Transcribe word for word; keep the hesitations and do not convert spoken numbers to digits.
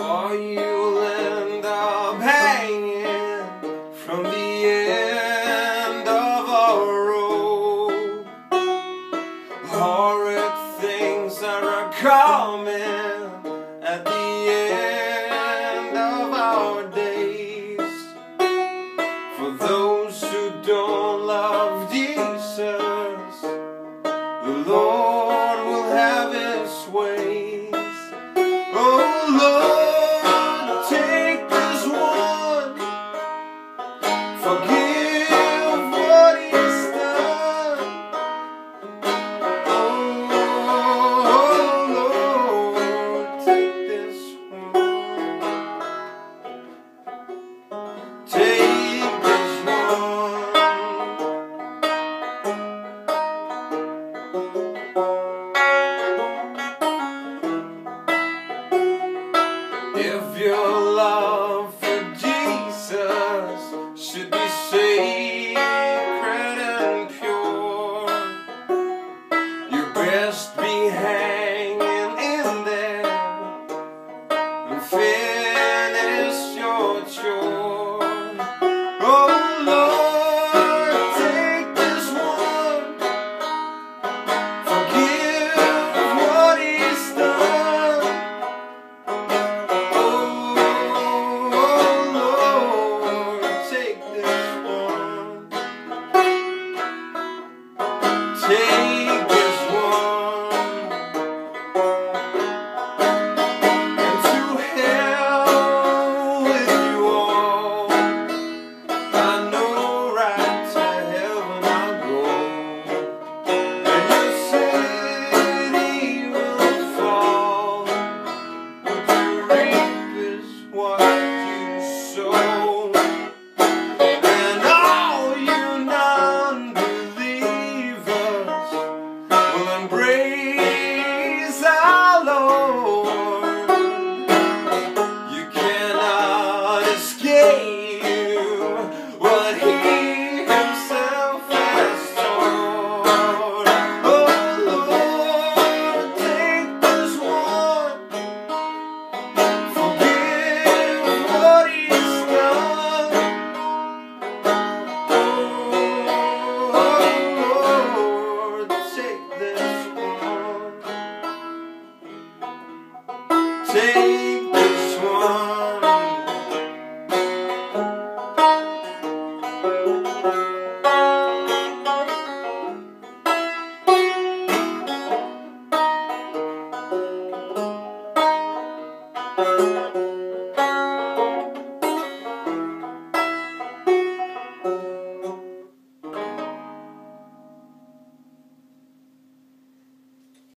or you'll end up hanging from the end of a rope. Horrid things are coming at the end of our days. For those who don't love Jesus, the Lord will have His ways. Oh Lord, take this one, forgive what He's done. Oh Lord, take this one, take this If your love for Jesus should be sacred and pure, you best be hanging in there and feel